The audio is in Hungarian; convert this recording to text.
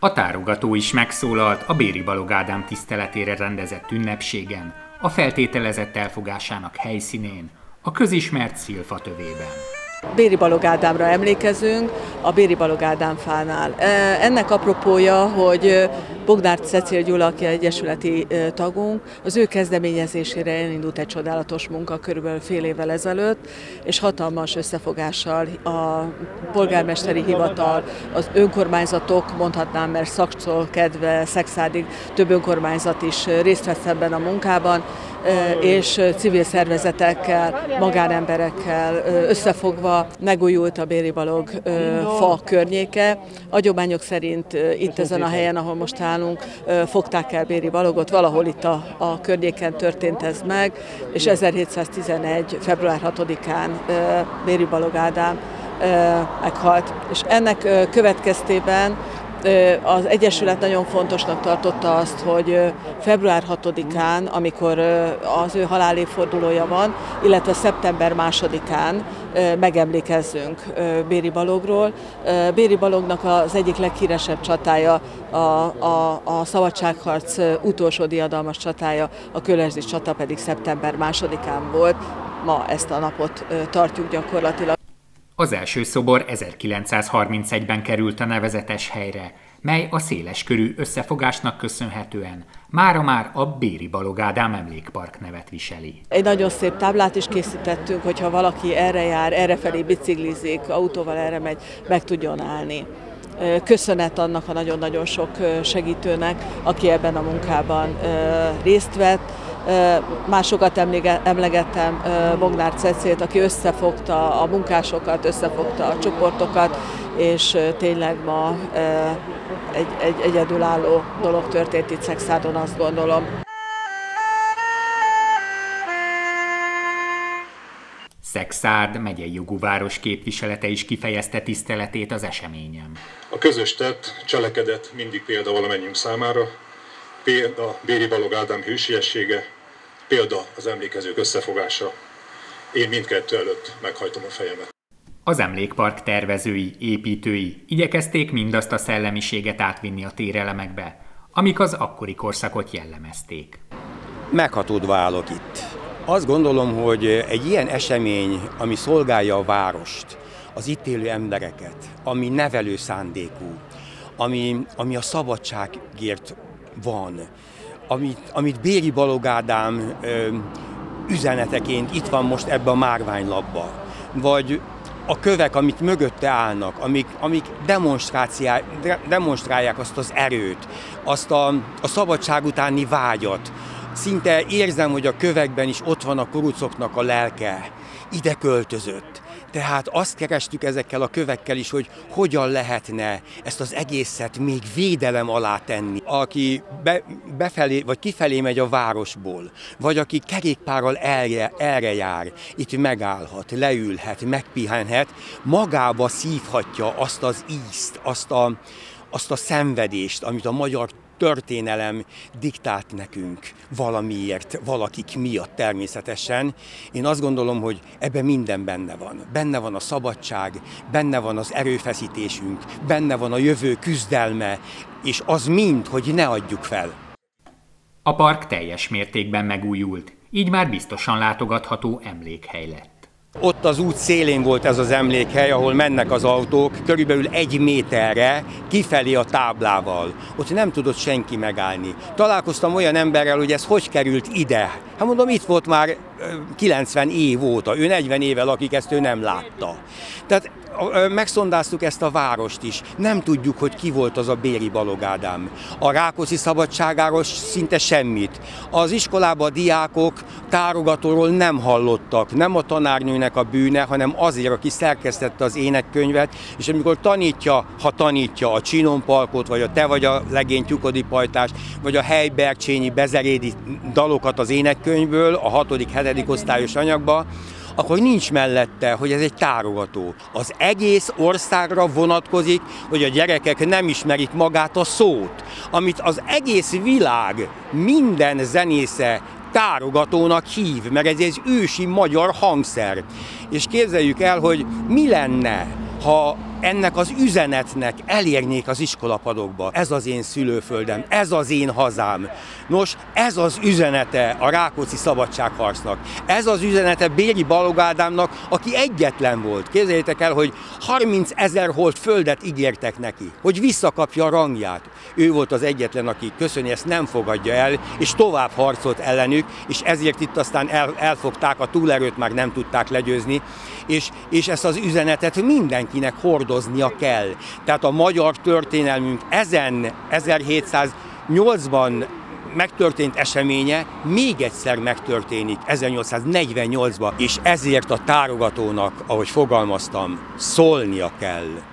A tárogató is megszólalt a Béri Balogh Ádám tiszteletére rendezett ünnepségen, a feltételezett elfogásának helyszínén, a közismert Szilfa tövében. Béri Balogh Ádámra emlékezünk a Béri Balogh Ádám fánál. Ennek apropója, hogy Bognár Cecil Gyula, aki egyesületi tagunk, az ő kezdeményezésére elindult egy csodálatos munka körülbelül fél évvel ezelőtt, és hatalmas összefogással a polgármesteri hivatal, az önkormányzatok, mondhatnám, mert Szaksztól kedve Szexádig több önkormányzat is részt vesz ebben a munkában, és civil szervezetekkel, magánemberekkel összefogva megújult a Béri Balogh fa környéke. Hagyományok szerint itt ezen a helyen, ahol most állunk, fogták el Béri Balogot, valahol itt a környéken történt ez meg, és 1711. február 6-án Béri Balogh Ádám meghalt. És ennek következtében az Egyesület nagyon fontosnak tartotta azt, hogy február 6-án, amikor az ő halálévfordulója van, illetve szeptember 2-án megemlékezzünk Béri Baloghról. Béri Baloghnak az egyik leghíresebb csatája, a szabadságharc utolsó diadalmas csatája, a Kölesdi csata pedig szeptember 2-án volt. Ma ezt a napot tartjuk gyakorlatilag. Az első szobor 1931-ben került a nevezetes helyre, mely a széleskörű összefogásnak köszönhetően mára már a Béri Balogh Ádám Emlékpark nevet viseli. Egy nagyon szép táblát is készítettünk, hogyha valaki erre jár, errefelé biciklizik, autóval erre megy, meg tudjon állni. Köszönet annak a nagyon-nagyon sok segítőnek, aki ebben a munkában részt vett. Másokat emlegettem, Bognár Cecilt, aki összefogta a munkásokat, összefogta a csoportokat, és tényleg ma egy egyedülálló dolog történt itt Szexádon, azt gondolom. Szexárd megyei jogú város képviselete is kifejezte tiszteletét az eseményen. A közös tett, cselekedet mindig példa valamennyiünk számára, példa Béri Balogh Ádám hősiessége, példa az emlékezők összefogása. Én mindkettő előtt meghajtom a fejemet. Az emlékpark tervezői, építői igyekezték mindazt a szellemiséget átvinni a térelemekbe, amik az akkori korszakot jellemezték. Meghatódva állok itt. Azt gondolom, hogy egy ilyen esemény, ami szolgálja a várost, az itt élő embereket, ami nevelő szándékú, ami a szabadságért van, amit Béri Balogh Ádám üzeneteként itt van most ebbe a márványlapba, vagy a kövek, amik mögötte állnak, amik demonstrálják azt az erőt, azt a szabadság utáni vágyat. Szinte érzem, hogy a kövekben is ott van a kurucoknak a lelke, ide költözött. Tehát azt kerestük ezekkel a kövekkel is, hogy hogyan lehetne ezt az egészet még védelem alá tenni. Aki befelé vagy kifelé megy a városból, vagy aki kerékpárral erre jár, itt megállhat, leülhet, megpihenhet, magába szívhatja azt az ízt, azt a szenvedést, amit a magyar történelem diktált nekünk valamiért, valakik miatt természetesen. Én azt gondolom, hogy ebben minden benne van. Benne van a szabadság, benne van az erőfeszítésünk, benne van a jövő küzdelme, és az mind, hogy ne adjuk fel. A park teljes mértékben megújult, így már biztosan látogatható emlékhely lett. Ott az út szélén volt ez az emlékhely, ahol mennek az autók, körülbelül 1 méterre kifelé a táblával. Ott nem tudott senki megállni. Találkoztam olyan emberrel, hogy ez hogy került ide. Hát mondom, itt volt már 90 év óta, ő 40 éve lakik, ezt ő nem látta. Tehát megszondáztuk ezt a várost is. Nem tudjuk, hogy ki volt az a Béri Balogh Ádám. A Rákóczi szabadságáról szinte semmit. Az iskolában a diákok tárogatóról nem hallottak. Nem a tanárnőnek a bűne, hanem azért, aki szerkesztette az énekkönyvet, és amikor tanítja a Csinon-Palkot, vagy a Te vagy a legény tyukodi pajtás, vagy a Helybercsényi bezerédi dalokat az énekkönyvből, a 6.-7. osztályos anyagba, akkor nincs mellette, hogy ez egy tárogató. Az egész országra vonatkozik, hogy a gyerekek nem ismerik magát a szót, amit az egész világ minden zenésze tárogatónak hív, mert ez egy ősi magyar hangszer. És képzeljük el, hogy mi lenne, ha ennek az üzenetnek elérnék az iskolapadokba. Ez az én szülőföldem, ez az én hazám. Nos, ez az üzenete a Rákóczi szabadságharcnak. Ez az üzenete Béri Balogh Ádámnak, aki egyetlen volt. Képzeljétek el, hogy 30 000 holt földet ígértek neki, hogy visszakapja a rangját. Ő volt az egyetlen, aki köszöni, ezt nem fogadja el, és tovább harcolt ellenük, és ezért itt aztán elfogták, a túlerőt már nem tudták legyőzni, és ezt az üzenetet mindenkinek hordoznia kell. Tehát a magyar történelmünk ezen 1708-ban megtörtént eseménye még egyszer megtörténik 1848-ban, és ezért a tárogatónak, ahogy fogalmaztam, szólnia kell.